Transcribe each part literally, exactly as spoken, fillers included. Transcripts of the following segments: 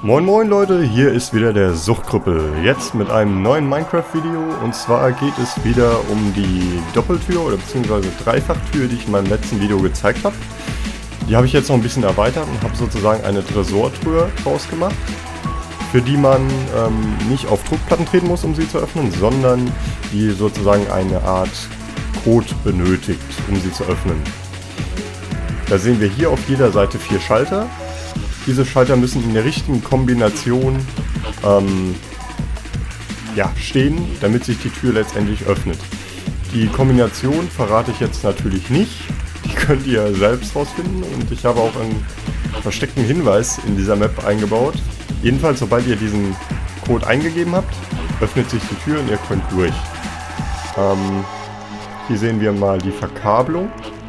Moin moin Leute, hier ist wieder der Suchtkrüppel, jetzt mit einem neuen Minecraft-Video, und zwar geht es wieder um die Doppeltür oder beziehungsweise Dreifachtür, die ich in meinem letzten Video gezeigt habe. Die habe ich jetzt noch ein bisschen erweitert und habe sozusagen eine Tresortür draus gemacht, für die man ähm, nicht auf Druckplatten treten muss, um sie zu öffnen, sondern die sozusagen eine Art Code benötigt, um sie zu öffnen. Da sehen wir hier auf jeder Seite vier Schalter. Diese Schalter müssen in der richtigen Kombination ähm, ja, stehen, damit sich die Tür letztendlich öffnet. Die Kombination verrate ich jetzt natürlich nicht, die könnt ihr selbst rausfinden, und ich habe auch einen versteckten Hinweis in dieser Map eingebaut. Jedenfalls, sobald ihr diesen Code eingegeben habt, öffnet sich die Tür und ihr könnt durch. Ähm, hier sehen wir mal die Verkabelung.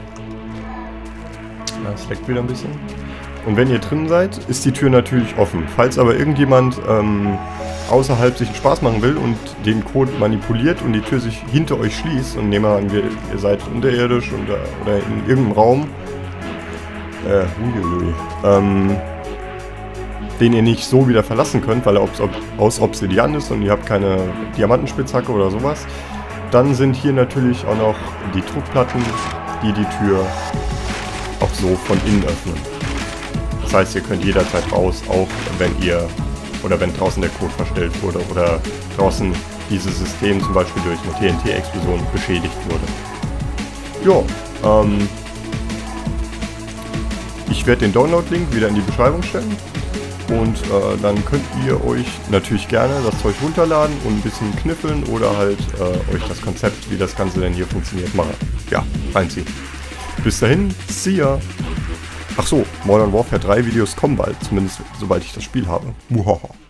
Das leckt wieder ein bisschen. Und wenn ihr drin seid, ist die Tür natürlich offen. Falls aber irgendjemand ähm, außerhalb sich einen Spaß machen will und den Code manipuliert und die Tür sich hinter euch schließt, und nehmen wir an, ihr seid unterirdisch oder, oder in irgendeinem Raum, äh, uiuiui, ähm, den ihr nicht so wieder verlassen könnt, weil er aus Obsidian ist und ihr habt keine Diamantenspitzhacke oder sowas, dann sind hier natürlich auch noch die Druckplatten, die die Tür auch so von innen öffnen. Das heißt, ihr könnt jederzeit raus, auch wenn ihr, oder wenn draußen der Code verstellt wurde oder draußen dieses System zum Beispiel durch eine T N T-Explosion beschädigt wurde. Ja, ähm, ich werde den Download-Link wieder in die Beschreibung stellen, und äh, dann könnt ihr euch natürlich gerne das Zeug runterladen und ein bisschen kniffeln oder halt äh, euch das Konzept, wie das Ganze denn hier funktioniert, mal ja, reinziehen. Bis dahin, see ya! Ach so, Modern Warfare drei Videos kommen bald, zumindest sobald ich das Spiel habe. Muhaha.